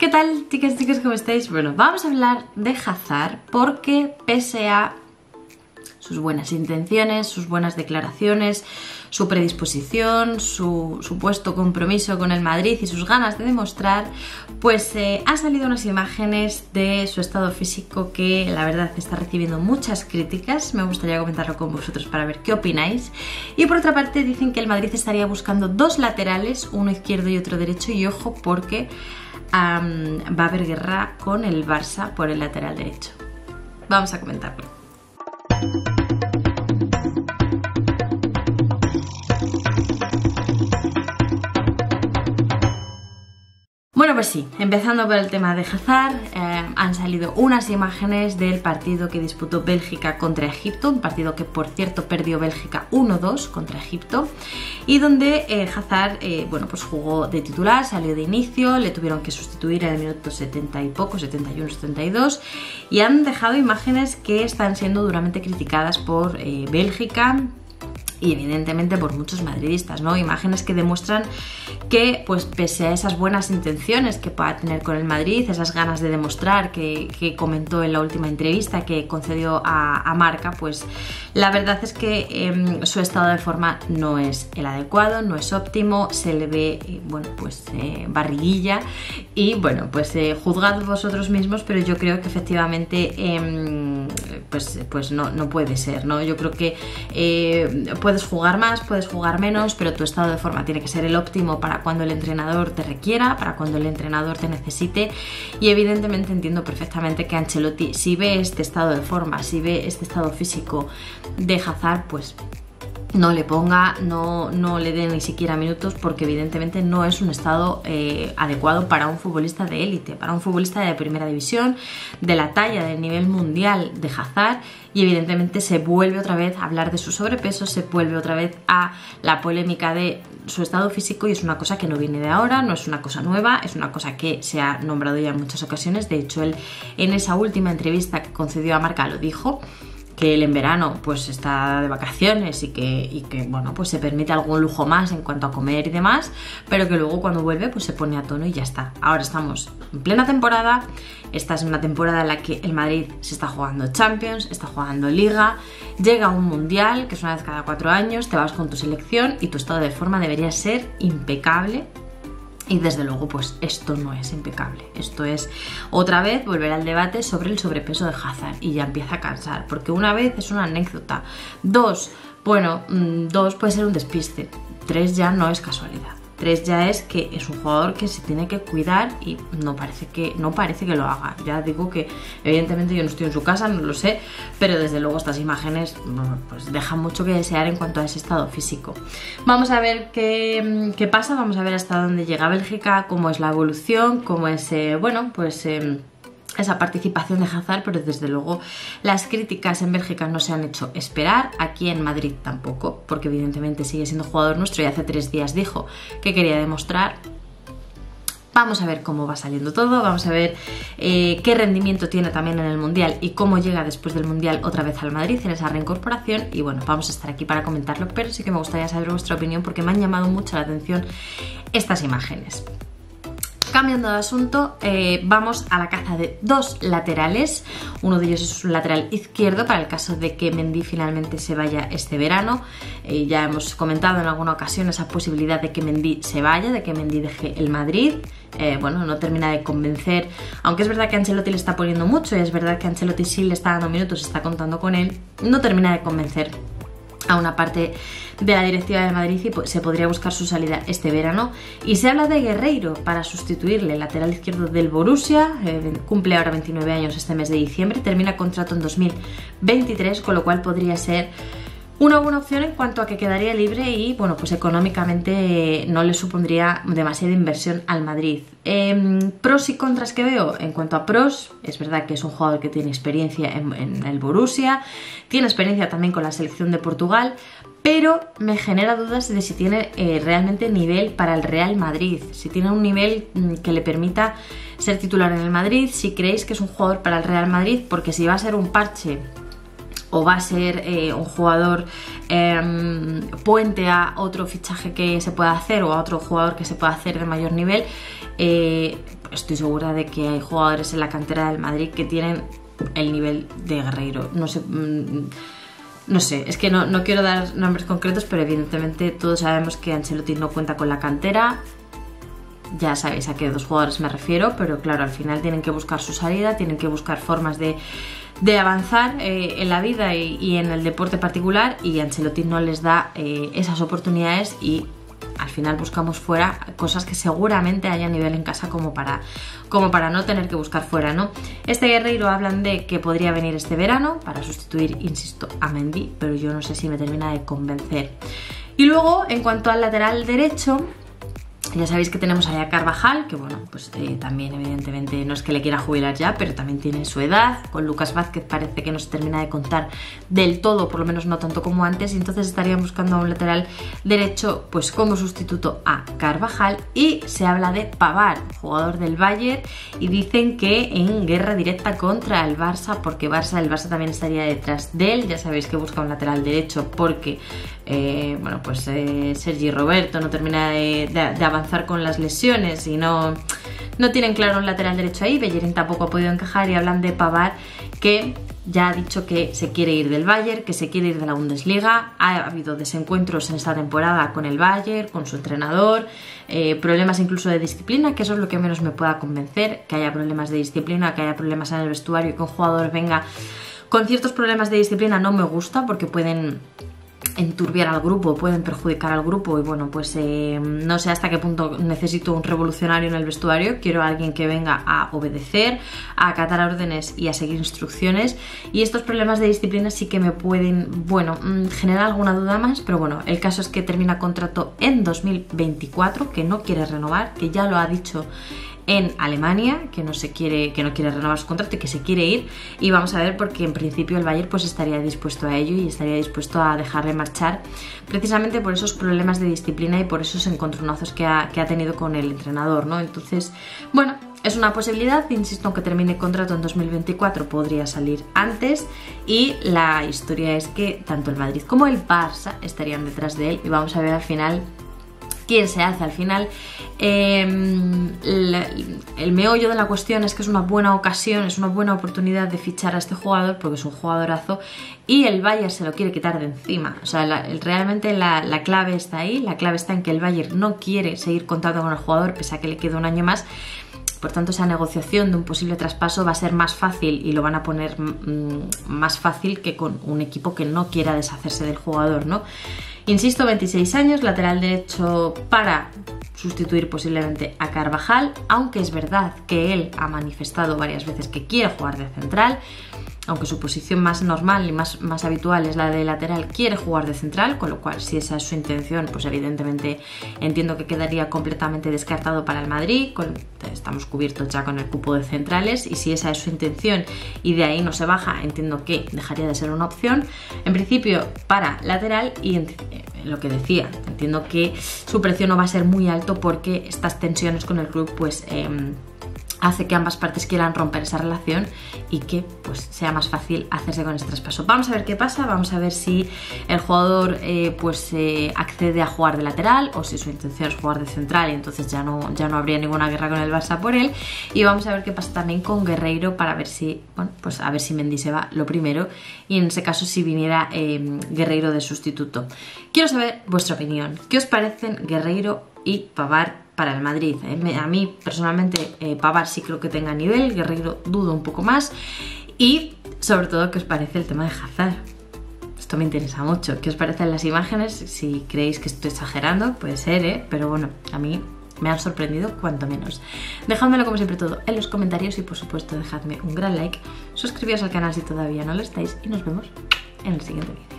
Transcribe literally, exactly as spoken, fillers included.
¿Qué tal, chicas y chicos? ¿Cómo estáis? Bueno, vamos a hablar de Hazard porque pese a sus buenas intenciones, sus buenas declaraciones, su predisposición, su supuesto compromiso con el Madrid y sus ganas de demostrar, pues eh, han salido unas imágenes de su estado físico que la verdad está recibiendo muchas críticas. Me gustaría comentarlo con vosotros para ver qué opináis. Y por otra parte dicen que el Madrid estaría buscando dos laterales, uno izquierdo y otro derecho, y ojo porque um, va a haber guerra con el Barça por el lateral derecho. Vamos a comentarlo. Bueno, pues sí, empezando por el tema de Hazard, eh, han salido unas imágenes del partido que disputó Bélgica contra Egipto, un partido que por cierto perdió Bélgica uno dos contra Egipto, y donde eh, Hazard eh, bueno, pues jugó de titular, salió de inicio, le tuvieron que sustituir en el minuto setenta y poco, setenta y uno, setenta y dos, y han dejado imágenes que están siendo duramente criticadas por eh, Bélgica y evidentemente por muchos madridistas, ¿no? Imágenes que demuestran que, pues pese a esas buenas intenciones que pueda tener con el Madrid, esas ganas de demostrar que, que comentó en la última entrevista que concedió a, a Marca, pues la verdad es que eh, su estado de forma no es el adecuado, no es óptimo, se le ve, eh, bueno, pues eh, barriguilla y bueno, pues eh, juzgad vosotros mismos, pero yo creo que efectivamente eh, pues, pues no, no puede ser, ¿no? Yo creo que eh, puedes jugar más, puedes jugar menos, pero tu estado de forma tiene que ser el óptimo para cuando el entrenador te requiera, para cuando el entrenador te necesite. Y evidentemente entiendo perfectamente que Ancelotti, si ve este estado de forma, si ve este estado físico de Hazard, pues no le ponga, no, no le dé ni siquiera minutos, porque evidentemente no es un estado eh, adecuado para un futbolista de élite, para un futbolista de primera división, de la talla, del nivel mundial de Hazard. Y evidentemente se vuelve otra vez a hablar de su sobrepeso, se vuelve otra vez a la polémica de su estado físico, y es una cosa que no viene de ahora, no es una cosa nueva, es una cosa que se ha nombrado ya en muchas ocasiones. De hecho, él en esa última entrevista que concedió a Marca lo dijo, que él en verano pues está de vacaciones y que, y que bueno, pues se permite algún lujo más en cuanto a comer y demás, pero que luego cuando vuelve pues se pone a tono y ya está. Ahora estamos en plena temporada, esta es una temporada en la que el Madrid se está jugando Champions, está jugando Liga, llega un Mundial que es una vez cada cuatro años, te vas con tu selección y tu estado de forma debería ser impecable. Y desde luego pues esto no es impecable, esto es otra vez volver al debate sobre el sobrepeso de Hazard, y ya empieza a cansar, porque una vez es una anécdota, dos, bueno, dos puede ser un despiste, tres ya no es casualidad. Tres ya es que es un jugador que se tiene que cuidar y no parece que, no parece que lo haga. Ya digo que evidentemente yo no estoy en su casa, no lo sé, pero desde luego estas imágenes pues dejan mucho que desear en cuanto a ese estado físico. Vamos a ver qué, qué pasa, vamos a ver hasta dónde llega Bélgica, cómo es la evolución, cómo es, eh, bueno, pues Eh, esa participación de Hazard, pero desde luego las críticas en Bélgica no se han hecho esperar, aquí en Madrid tampoco, porque evidentemente sigue siendo jugador nuestro y hace tres días dijo que quería demostrar. Vamos a ver cómo va saliendo todo, vamos a ver eh, qué rendimiento tiene también en el Mundial y cómo llega después del Mundial otra vez al Madrid en esa reincorporación. Y bueno, vamos a estar aquí para comentarlo, pero sí que me gustaría saber vuestra opinión porque me han llamado mucho la atención estas imágenes. Cambiando de asunto, eh, vamos a la caza de dos laterales. Uno de ellos es un lateral izquierdo para el caso de que Mendy finalmente se vaya este verano. Eh, ya hemos comentado en alguna ocasión esa posibilidad de que Mendy se vaya, de que Mendy deje el Madrid. Eh, bueno, no termina de convencer, aunque es verdad que Ancelotti le está poniendo mucho y es verdad que Ancelotti sí le está dando minutos, está contando con él, no termina de convencer a una parte de la directiva del Madrid y se podría buscar su salida este verano. Y se habla de Guerreiro para sustituirle, el lateral izquierdo del Borussia, eh, cumple ahora veintinueve años este mes de diciembre, termina contrato en dos mil veintitrés, con lo cual podría ser una buena opción en cuanto a que quedaría libre y bueno, pues económicamente no le supondría demasiada inversión al Madrid. Eh, pros y contras que veo, en cuanto a pros, es verdad que es un jugador que tiene experiencia en, en el Borussia, tiene experiencia también con la selección de Portugal, pero me genera dudas de si tiene eh, realmente nivel para el Real Madrid, si tiene un nivel mm, que le permita ser titular en el Madrid, si creéis que es un jugador para el Real Madrid, porque si va a ser un parche o va a ser eh, un jugador eh, puente a otro fichaje que se pueda hacer o a otro jugador que se pueda hacer de mayor nivel, eh, estoy segura de que hay jugadores en la cantera del Madrid que tienen el nivel de Guerreiro. No sé, no sé, es que no, no quiero dar nombres concretos, pero evidentemente todos sabemos que Ancelotti no cuenta con la cantera. Ya sabéis a qué dos jugadores me refiero, pero claro, al final tienen que buscar su salida, tienen que buscar formas de, de avanzar eh, en la vida y, y en el deporte particular, y Ancelotti no les da eh, esas oportunidades, y al final buscamos fuera cosas que seguramente haya a nivel en casa como para, como para no tener que buscar fuera, ¿no? Este Guerreiro hablan de que podría venir este verano para sustituir, insisto, a Mendy, pero yo no sé si me termina de convencer. Y luego, en cuanto al lateral derecho, ya sabéis que tenemos ahí a Carvajal, que bueno, pues eh, también evidentemente no es que le quiera jubilar ya, pero también tiene su edad. Con Lucas Vázquez parece que no se termina de contar del todo, por lo menos no tanto como antes, y entonces estarían buscando a un lateral derecho pues como sustituto a Carvajal, y se habla de Pavard, jugador del Bayern, y dicen que en guerra directa contra el Barça, porque Barça, el Barça también estaría detrás de él. Ya sabéis que busca un lateral derecho porque eh, bueno, pues eh, Sergi Roberto no termina de, de, de avanzar con las lesiones y no, no tienen claro un lateral derecho ahí. Bellerín tampoco ha podido encajar, y hablan de Pavard, que ya ha dicho que se quiere ir del Bayern, que se quiere ir de la Bundesliga. Ha habido desencuentros en esta temporada con el Bayern, con su entrenador, eh, problemas incluso de disciplina, que eso es lo que menos me pueda convencer, que haya problemas de disciplina, que haya problemas en el vestuario, y que un jugador venga con ciertos problemas de disciplina no me gusta, porque pueden enturbiar al grupo, pueden perjudicar al grupo, y bueno, pues eh, no sé hasta qué punto necesito un revolucionario en el vestuario. Quiero a alguien que venga a obedecer, a acatar órdenes y a seguir instrucciones, y estos problemas de disciplina sí que me pueden, bueno, generar alguna duda más, pero bueno, el caso es que termina contrato en dos mil veinticuatro, que no quiere renovar, que ya lo ha dicho en Alemania, que no se quiere, que no quiere renovar su contrato y que se quiere ir, y vamos a ver, porque en principio el Bayern pues estaría dispuesto a ello y estaría dispuesto a dejarle marchar, precisamente por esos problemas de disciplina y por esos encontronazos que ha, que ha tenido con el entrenador, ¿no? Entonces, bueno, es una posibilidad. Insisto, aunque termine el contrato en dos mil veinticuatro, podría salir antes, y la historia es que tanto el Madrid como el Barça estarían detrás de él, y vamos a ver al final quién se hace. Al final eh, el, el meollo de la cuestión es que es una buena ocasión, es una buena oportunidad de fichar a este jugador, porque es un jugadorazo, y el Bayern se lo quiere quitar de encima. O sea, la, el, realmente la, la clave está ahí, la clave está en que el Bayern no quiere seguir contando con el jugador, pese a que le queda un año más. Por tanto, esa negociación de un posible traspaso va a ser más fácil, y lo van a poner mmm, más fácil que con un equipo que no quiera deshacerse del jugador, ¿no? Insisto, veintiséis años, lateral derecho para sustituir posiblemente a Carvajal, aunque es verdad que él ha manifestado varias veces que quiere jugar de central, aunque su posición más normal y más, más habitual es la de lateral, quiere jugar de central, con lo cual, si esa es su intención, pues evidentemente entiendo que quedaría completamente descartado para el Madrid. Con, estamos cubiertos ya con el cupo de centrales, y si esa es su intención y de ahí no se baja, entiendo que dejaría de ser una opción. En principio para lateral, y en, eh, lo que decía, entiendo que su precio no va a ser muy alto, porque estas tensiones con el club pues eh, hace que ambas partes quieran romper esa relación y que pues sea más fácil hacerse con este traspaso. Vamos a ver qué pasa, vamos a ver si el jugador eh, pues eh, accede a jugar de lateral, o si su intención es jugar de central, y entonces ya no, ya no habría ninguna guerra con el Barça por él. Y vamos a ver qué pasa también con Guerreiro, para ver si, bueno, pues a ver si Mendy se va, lo primero, y en ese caso si viniera eh, Guerreiro de sustituto. Quiero saber vuestra opinión. ¿Qué os parecen Guerreiro y Pavard para el Madrid? A mí personalmente eh, Pavard sí creo que tenga nivel, Guerreiro dudo un poco más, y sobre todo, ¿qué os parece el tema de Hazard? Esto me interesa mucho. ¿Qué os parecen las imágenes? Si creéis que estoy exagerando, puede ser, ¿eh? Pero bueno, a mí me han sorprendido cuanto menos. Dejádmelo como siempre todo en los comentarios, y por supuesto dejadme un gran like, suscribíos al canal si todavía no lo estáis, y nos vemos en el siguiente vídeo.